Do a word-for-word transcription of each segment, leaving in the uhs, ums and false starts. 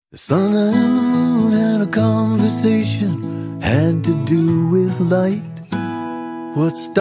The sun and the moon had a conversation, had to do with light. What's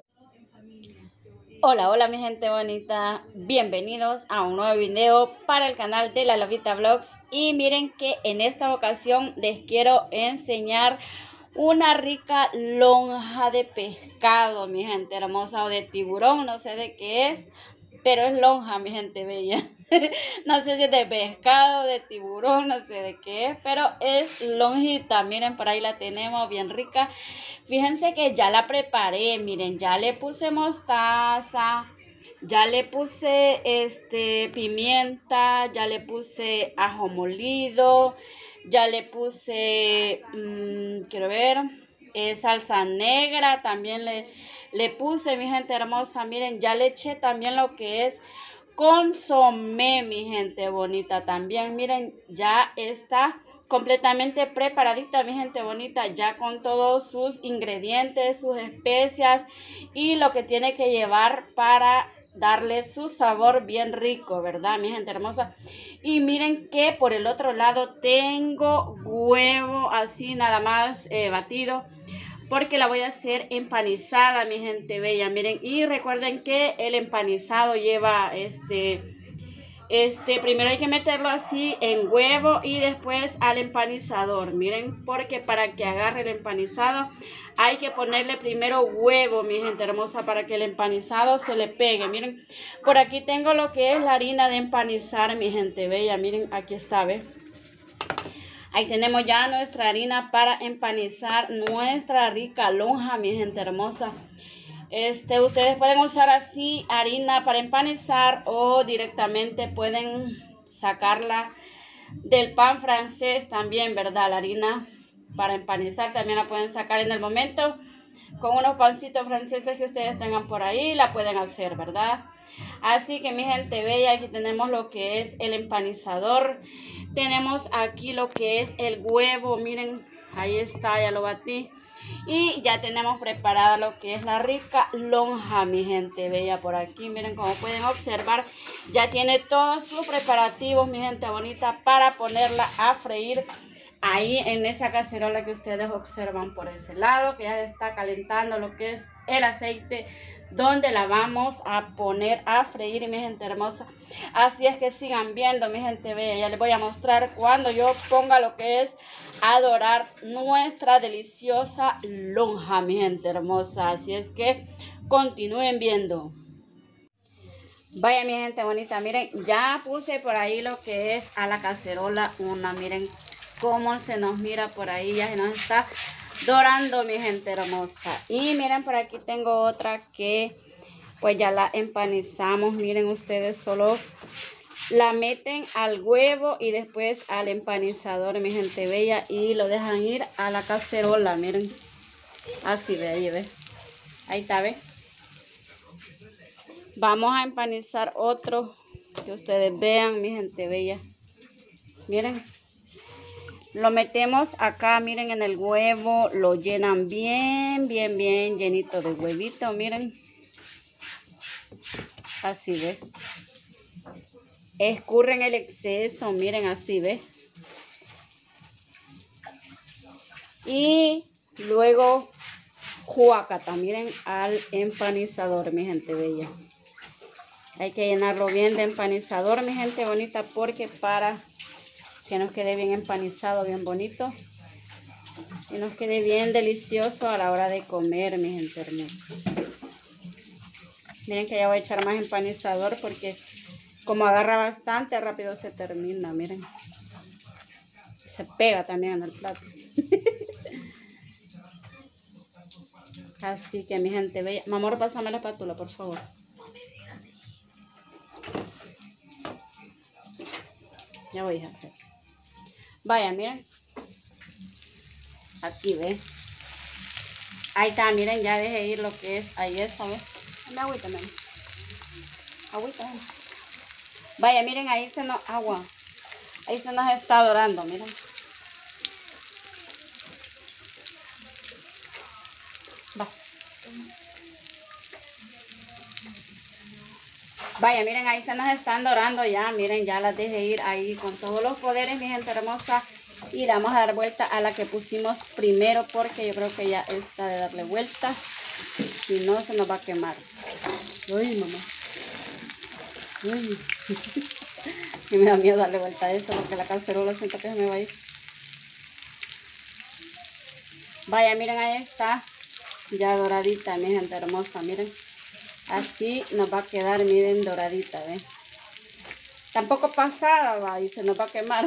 Hola, hola mi gente bonita, bienvenidos a un nuevo video para el canal de La Lobita Vlogs. Y miren que en esta ocasión les quiero enseñar una rica lonja de pescado, mi gente hermosa, o de tiburón, no sé de qué es, pero es lonja, mi gente bella. No sé si es de pescado, de tiburón, no sé de qué es, pero es lonjita. Miren, por ahí la tenemos bien rica. Fíjense que ya la preparé, miren, ya le puse mostaza, ya le puse este pimienta, ya le puse ajo molido, ya le puse, mmm, quiero ver, eh, salsa negra, también le, le puse, mi gente hermosa. Miren, ya le eché también lo que es consomé, mi gente bonita. También miren, ya está completamente preparadita, mi gente bonita, ya con todos sus ingredientes, sus especias y lo que tiene que llevar para darle su sabor bien rico, ¿verdad, mi gente hermosa? Y miren que por el otro lado tengo huevo así nada más eh, batido, porque la voy a hacer empanizada, mi gente bella. Miren, y recuerden que el empanizado lleva este, este, primero hay que meterlo así en huevo y después al empanizador. Miren, porque para que agarre el empanizado hay que ponerle primero huevo, mi gente hermosa, para que el empanizado se le pegue. Miren, por aquí tengo lo que es la harina de empanizar, mi gente bella. Miren, aquí está, ¿ves? Ahí tenemos ya nuestra harina para empanizar nuestra rica lonja, mi gente hermosa. Este, ustedes pueden usar así harina para empanizar o directamente pueden sacarla del pan francés también, ¿verdad? La harina para empanizar también la pueden sacar en el momento. Con unos pancitos franceses que ustedes tengan por ahí, la pueden hacer, ¿verdad? Así que mi gente bella, aquí tenemos lo que es el empanizador. Tenemos aquí lo que es el huevo, miren, ahí está, ya lo batí. Y ya tenemos preparada lo que es la rica lonja, mi gente bella, por aquí. Miren, como pueden observar, ya tiene todos sus preparativos, mi gente bonita, para ponerla a freír ahí en esa cacerola que ustedes observan por ese lado, que ya está calentando lo que es el aceite donde la vamos a poner a freír, mi gente hermosa. Así es que sigan viendo, mi gente bella. Ya les voy a mostrar cuando yo ponga lo que es a dorar nuestra deliciosa lonja, mi gente hermosa. Así es que continúen viendo. Vaya, mi gente bonita, miren, ya puse por ahí lo que es a la cacerola una, miren cómo se nos mira por ahí, ya se nos está dorando, mi gente hermosa. Y miren, por aquí tengo otra que pues ya la empanizamos. Miren ustedes, solo la meten al huevo y después al empanizador, mi gente bella, y lo dejan ir a la cacerola. Miren, así ve, ahí ve, ahí está, ve. Vamos a empanizar otro que ustedes vean, mi gente bella. Miren, lo metemos acá, miren, en el huevo, lo llenan bien, bien, bien llenito de huevito, miren. Así ve. Escurren el exceso, miren, así ve. Y luego juacata, miren, al empanizador, mi gente bella. Hay que llenarlo bien de empanizador, mi gente bonita, porque para que nos quede bien empanizado, bien bonito. Y nos quede bien delicioso a la hora de comer, mi gente hermosa. Miren que ya voy a echar más empanizador porque como agarra bastante, rápido se termina, miren. Se pega también en el plato. Así que mi gente bella. Mi amor, pásame la espátula, por favor. Ya voy a hacer. Vaya, miren. Aquí, ve. Ahí está, miren, ya dejé ir lo que es. Ahí está, ¿ves? Dame agüita, miren. Agüita, ven. Vaya, miren, ahí se nos... Agua. Ahí se nos está dorando, miren. Va. Vaya, miren, ahí se nos están dorando ya. Miren, ya las dejé ir ahí con todos los poderes, mi gente hermosa. Y le vamos a dar vuelta a la que pusimos primero, porque yo creo que ya está de darle vuelta. Si no, se nos va a quemar. Uy, mamá. Uy. Y me da miedo darle vuelta a esto, porque la cacerola siento que se me va a ir. Vaya, miren, ahí está. Ya doradita, mi gente hermosa, miren. Así nos va a quedar, miren, doradita, ¿ven? Tampoco pasada, va, y se nos va a quemar.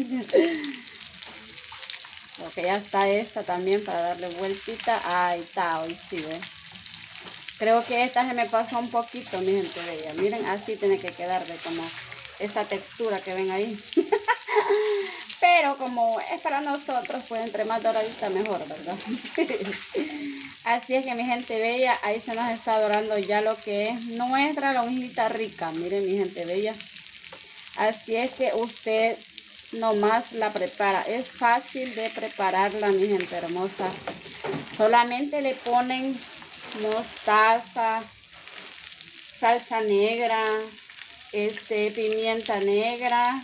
Porque ya está esta también para darle vueltita. Ahí está, hoy sí, ¿ven? Creo que esta se me pasó un poquito, mi gente bella. Miren, así tiene que quedar, de como esta textura que ven ahí. Pero como es para nosotros, pues entre más doradita mejor, ¿verdad? Así es que mi gente bella, ahí se nos está dorando ya lo que es nuestra lonjita rica. Miren, mi gente bella. Así es que usted nomás la prepara. Es fácil de prepararla, mi gente hermosa. Solamente le ponen mostaza, salsa negra, este, pimienta negra,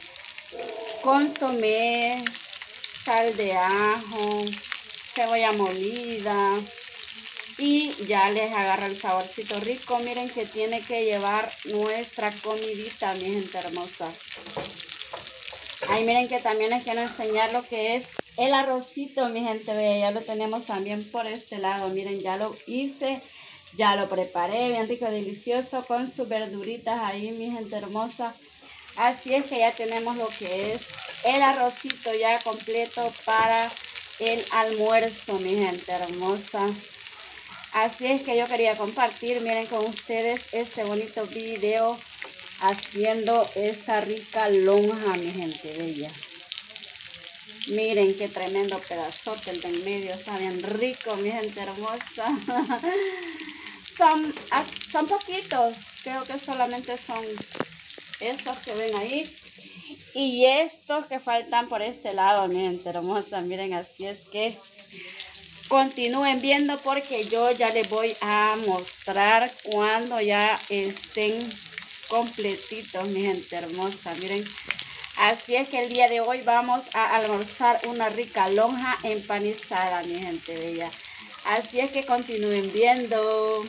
consomé, sal de ajo, cebolla molida y ya les agarra el saborcito rico. Miren que tiene que llevar nuestra comidita, mi gente hermosa. Ahí miren que también les quiero enseñar lo que es el arrocito, mi gente bella. Ya lo tenemos también por este lado. Miren, ya lo hice, ya lo preparé, bien rico, delicioso, con sus verduritas ahí, mi gente hermosa. Así es que ya tenemos lo que es el arrocito ya completo para el almuerzo, mi gente hermosa. Así es que yo quería compartir, miren, con ustedes este bonito video haciendo esta rica lonja, mi gente bella. Miren qué tremendo pedazote el del medio, está bien rico, mi gente hermosa. Son, son poquitos, creo que solamente son estos que ven ahí. Y estos que faltan por este lado, mi gente hermosa. Miren, así es que continúen viendo, porque yo ya les voy a mostrar cuando ya estén completitos, mi gente hermosa. Miren, así es que el día de hoy vamos a almorzar una rica lonja empanizada, mi gente bella. Así es que continúen viendo.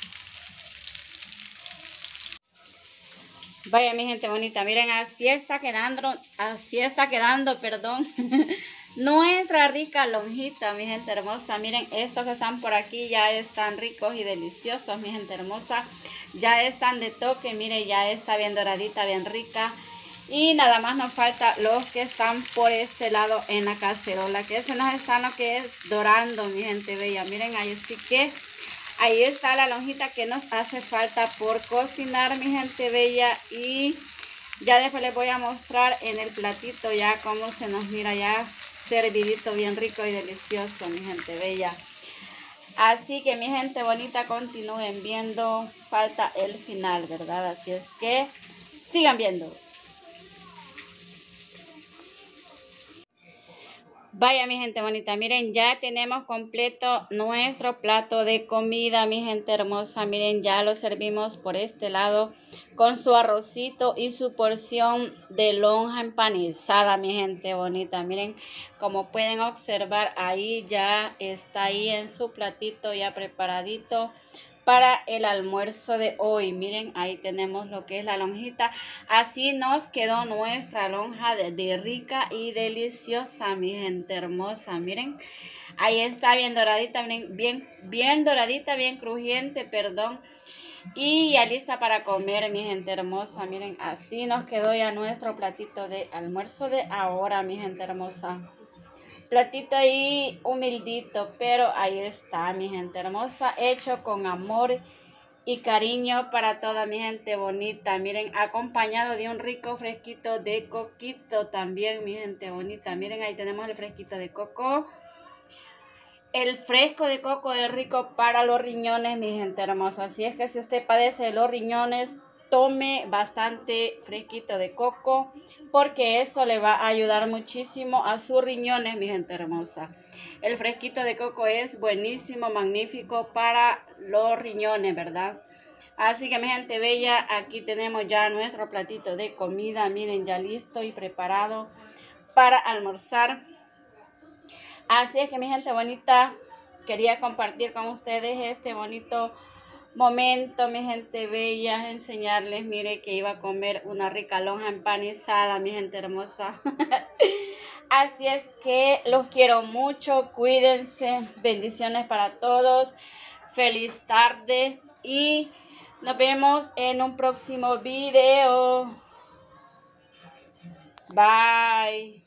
Vaya, mi gente bonita, miren, así está quedando, así está quedando, perdón, nuestra rica lonjita, mi gente hermosa. Miren, estos que están por aquí ya están ricos y deliciosos, mi gente hermosa. Ya están de toque, miren, ya está bien doradita, bien rica. Y nada más nos falta los que están por este lado en la cacerola, que se nos están lo que es dorando, mi gente bella. Miren, ahí sí que ahí está la lonjita que nos hace falta por cocinar, mi gente bella. Y ya después les voy a mostrar en el platito ya cómo se nos mira ya servidito, bien rico y delicioso, mi gente bella. Así que mi gente bonita, continúen viendo, falta el final, ¿verdad? Así es que sigan viendo. Vaya, mi gente bonita, miren, ya tenemos completo nuestro plato de comida, mi gente hermosa. Miren, ya lo servimos por este lado con su arrocito y su porción de lonja empanizada, mi gente bonita. Miren, como pueden observar, ahí ya está ahí en su platito ya preparadito para el almuerzo de hoy. Miren, ahí tenemos lo que es la lonjita. Así nos quedó nuestra lonja de, de rica y deliciosa, mi gente hermosa. Miren, ahí está bien doradita, miren, bien, bien doradita, bien crujiente, perdón. Y ya lista para comer, mi gente hermosa. Miren, así nos quedó ya nuestro platito de almuerzo de ahora, mi gente hermosa. Platito ahí humildito, pero ahí está, mi gente hermosa, hecho con amor y cariño para toda mi gente bonita. Miren, acompañado de un rico fresquito de coquito también, mi gente bonita. Miren, ahí tenemos el fresquito de coco. El fresco de coco es rico para los riñones, mi gente hermosa. Así es que si usted padece de los riñones, tome bastante fresquito de coco, porque eso le va a ayudar muchísimo a sus riñones, mi gente hermosa. El fresquito de coco es buenísimo, magnífico para los riñones, ¿verdad? Así que mi gente bella, aquí tenemos ya nuestro platito de comida. Miren, ya listo y preparado para almorzar. Así es que mi gente bonita, quería compartir con ustedes este bonito momento, mi gente bella, enseñarles, mire que iba a comer una rica lonja empanizada, mi gente hermosa. Así es que los quiero mucho, cuídense, bendiciones para todos, feliz tarde y nos vemos en un próximo video. Bye.